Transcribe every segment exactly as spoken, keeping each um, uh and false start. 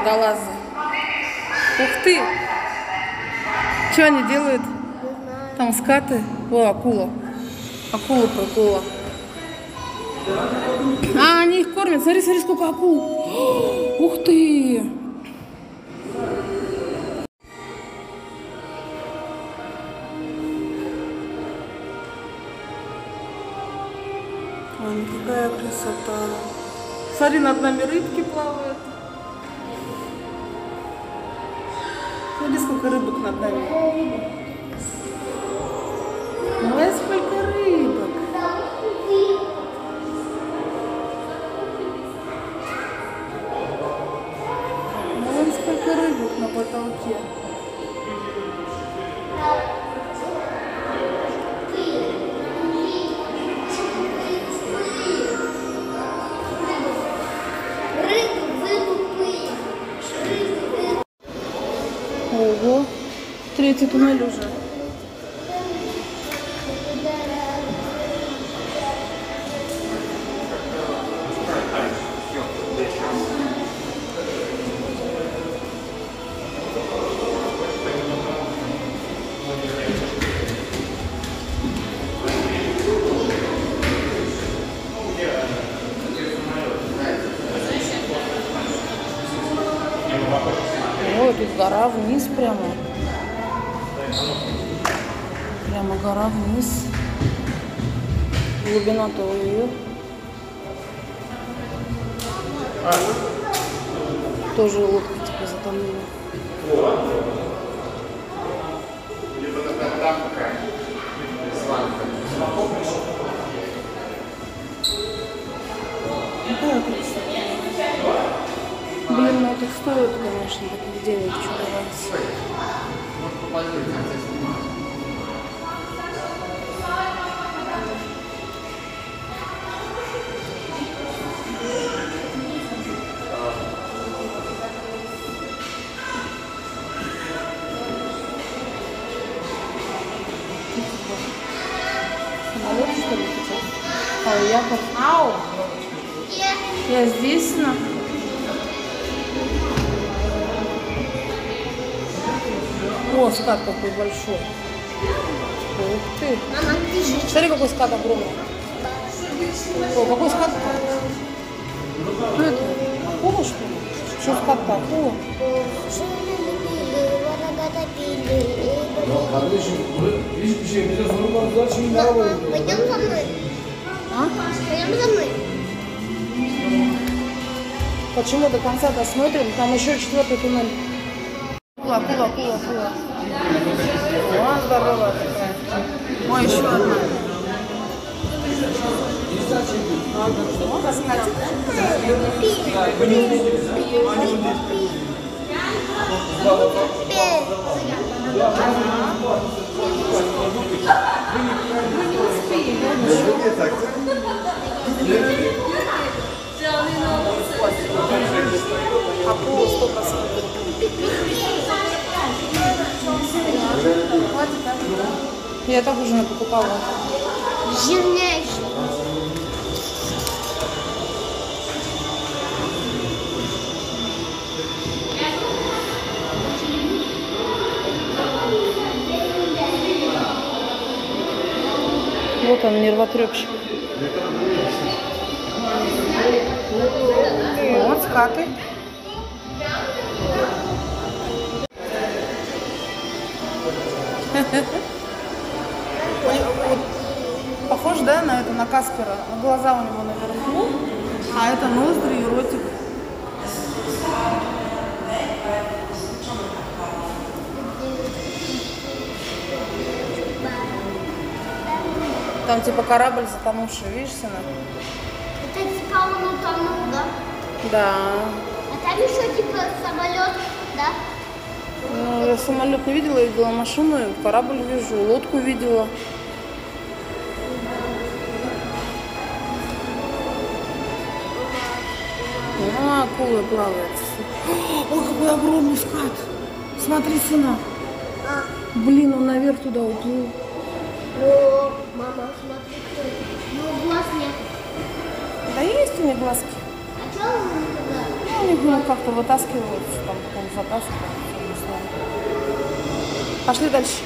водолазы. Ух ты! Что они делают? Там скаты. О, акула. Акула проплыла. А, они их кормят. Смотри, смотри, сколько акул. Ух ты! Ой, какая красота. Смотри, над нами рыбки плавают. Смотри, сколько рыбок над нами. Ой, сколько рыбок. Ой, сколько рыбок на потолке. Ого, третий туннель уже. Ой, тут гора вниз прямо. Прямо гора вниз. Глубина-то ее. Тоже лодка типа затонула. Блин, ну это стоит, конечно, таких денег, что давать. Самолет, что ли, хотел? Ой, я как... Ау! Я здесь, на... О, скат какой большой. Ух ты. Мама, ты Смотри, какой скат огромный. О, какой скат? Что это? Акула, что ли? Что скат-то? Акула? Пойдем со мной. А? Пойдем за мной. Почему до конца досмотрим? Там еще четвертый туннель. Акула, акула, акула, акула. О, здоровая такая. Ой, еще одна. О, скатик. Акула сто процентов. Я так уже покупала. Жирнейший. Вот он, нервотрепщик. Вот скаты. Похож, да, на это, на Каспера. Глаза у него наверху, а это ноздри и ротик. Там типа корабль затонувший, видишь, сына? Это типа он утонул, да? Да. А там еще типа самолет, да? Ну, я самолет не видела, я видела машину, корабль вижу, лодку видела. Ну, акула плавает. Ой, какой огромный скат. Смотри, сына. А. Блин, он наверх туда уплыл. О, мама, смотри, ну глаз нет. Да есть у них глазки. А что он туда? у них ну, как-то вытаскивают, там потом затаскивают. Не знаю. Пошли дальше.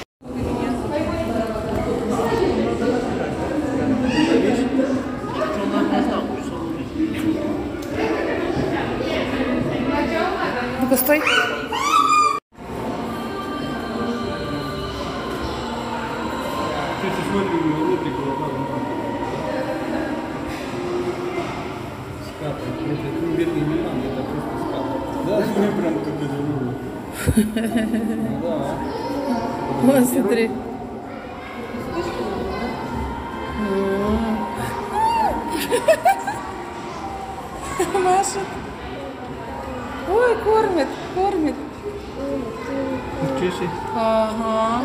Ну-ка, стой. Да, мне прям как это. Да. Вот, смотри. Машет. Ой, кормит, кормит. Чеши. Ага.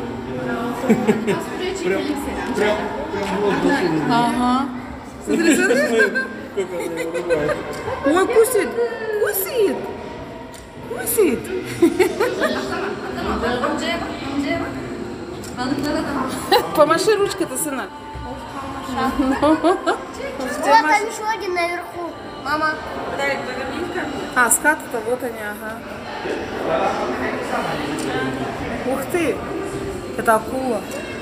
Прям, прям, прям воздух. Ага. Смотри, смотри. Как она его рубает. Ой, кусит, кусит, kısıt. Помаши ручкой-то, сына. Вот там еще один наверху. Мама. А, скаты-то вот они, ага. Ух ты! Это акула.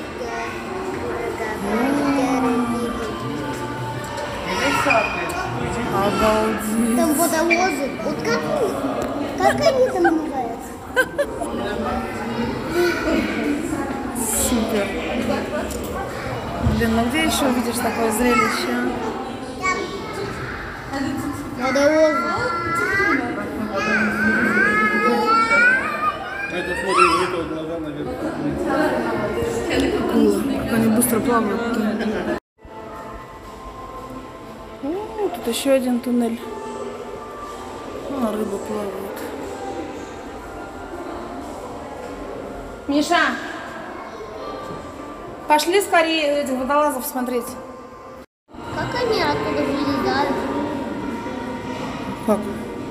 Обалдеть. Там водолазы. Вот как, как они там называются? Супер. Блин, ну где еще увидишь такое зрелище? Водолазы. Это смотри, у этого глаза наверх. Акула. Как они быстро плавают. О, тут еще один туннель. А, рыба плавает. Миша! Пошли скорее этих водолазов смотреть. Как они оттуда вылезают? Как?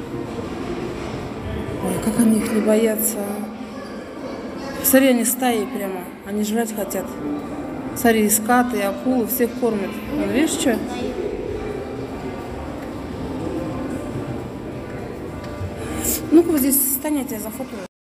Ой, как они их не боятся. Смотри, они стаи прямо. Они жрать хотят. Смотри, и скаты, и акулы, всех кормят. Вон, видишь, что? Ну-ка, вот здесь стань, я тебя зафотою.